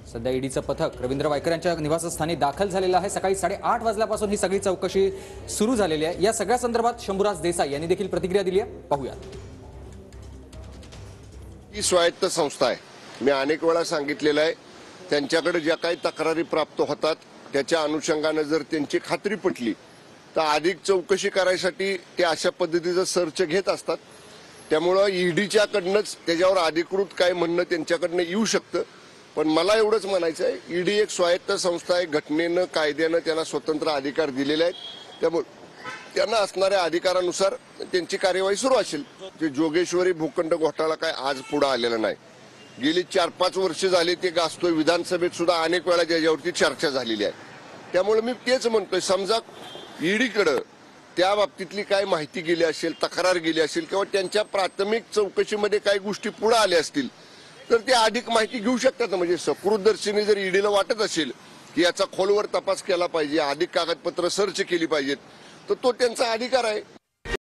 सध्या ईडीचं पथक रवींद्र वायकर यांच्या निवासस्थानी दाखल झालेलं आहे। सकाळी 8:30 वाजल्यापासून ही सगळी चौकशी सुरू झालेली आहे। या सगळ्या संदर्भात शंभूराज देसाई यांनी देखील प्रतिक्रिया दिली आहे, पाहूयात। ही स्वायत्त संस्था आहे, मी अनेक वेळा सांगितलेलं आहे, त्यांच्याकडे ज्या काही तक्रारी प्राप्त होतात त्याच्या अनुषंगाने जर त्यांची खात्री पटली तर अधिक चौकशी करायसाठी ते अशा पद्धतीचं सर्च घेत असतात। त्यामुळे ईडीच्या कडनंच त्याच्यावर अधिकृत काय म्हणणं त्यांच्याकडनं येऊ शकतं। पण मला एवढंच म्हणायचं आहे, ईडी एक स्वायत्त संस्था आहे, घटनेनं कायद्यानं त्यांना स्वतंत्र अधिकार दिलेले आहेत। त्यामुळे त्यांना असणाऱ्या अधिकारानुसार त्यांची कार्यवाही सुरू असेल। जे जोगेश्वरी भूखंड घोटाळा काय आज पुढे आलेला नाही, गेली 4-5 वर्ष झाली ते गाजतोय। विधानसभेत सुद्धा अनेक वेळा त्याच्यावरती चर्चा झालेली आहे। त्यामुळे मी तेच म्हणतोय, समजा ईडीकडे त्या बाबतीतली काय माहिती गेली असेल, तक्रार गेली असेल किंवा त्यांच्या प्राथमिक चौकशीमध्ये काही गोष्टी पुढे आल्या असतील तर ते अधिक माहिती घेऊ शकतात। म्हणजे सकृतदर्शनी जर ईडीला वाटत असेल की याचा खोलवर तपास केला पाहिजे, अधिक कागदपत्र सर्च केली पाहिजेत, तर तो त्यांचा अधिकार आहे।